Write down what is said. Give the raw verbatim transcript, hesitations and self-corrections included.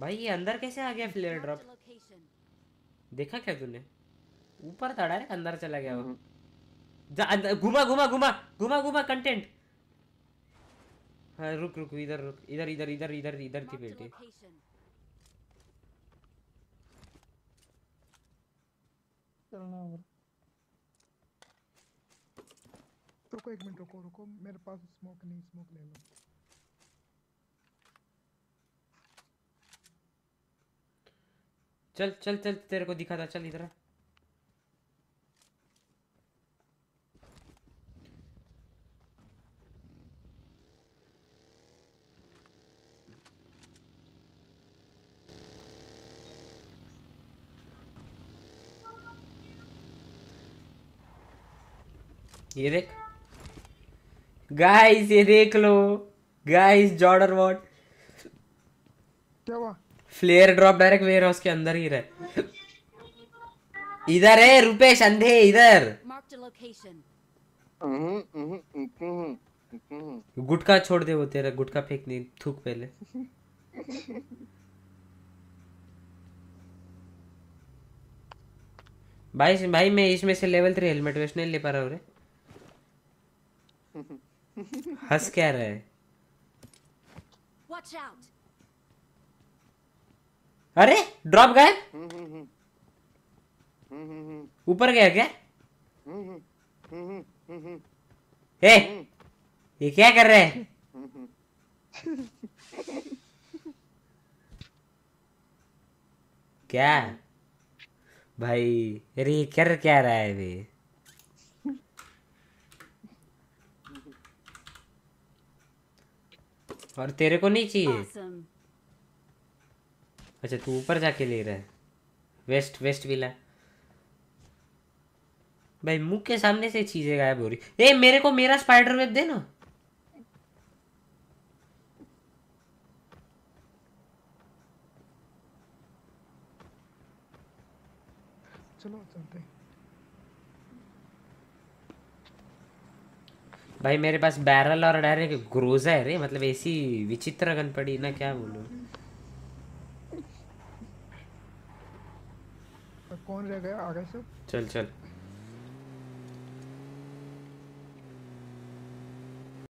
भाई ये अंदर कैसे आ गया फ्लेयर ड्रॉप? देखा क्या तूने? ऊपर था डायरेक्ट अंदर चला गया वो। जा अंदर घुमा घुमा घुमा घुमा घुमा कंटेंट। हाँ रुक रुक इधर रुक इधर इधर इधर इधर इधर थी बेटी। चलना और रुको एक मिनट रुको रुको मेरे पास स्मोक नहीं स्मोक ले लो। चल चल चल तेरे को दिखा था चल इधर। ये देख गाइस ये देख लो गाइस जॉर्डन वॉट क्या हुआ? Flare drop direct warehouse के अंदर ही रहे। इधर है रुपेश अंधे इधर। गुटखा छोड़ दे वो तेरा गुटखा फेंक नहीं थूक पहले। भाई भाई मैं इसमें से लेवल थ्री हेलमेट वेस्ट नहीं ले पा रहा हूँ रे। हंस क्या रहा है? अरे ड्रॉप गायब। ऊपर गया क्या? ए ये क्या कर रहे हैं? क्या भाई अरे ये कर क्या रहा है बे? और तेरे को नहीं चाहिए? awesome. अच्छा तू ऊपर जाके ले रहा है। वेस्ट वेस्ट भी ला। भाई मुंह के सामने से चीजें गायब हो रही। ए मेरे को मेरा स्पाइडर वेब दे ना। चलो चलते हैं। भाई मेरे पास बैरल और डायरेक्ट ग्रोजा है रे मतलब ऐसी विचित्र गन पड़ी ना क्या बोलूं। कौन रह गया आगे से? चल चल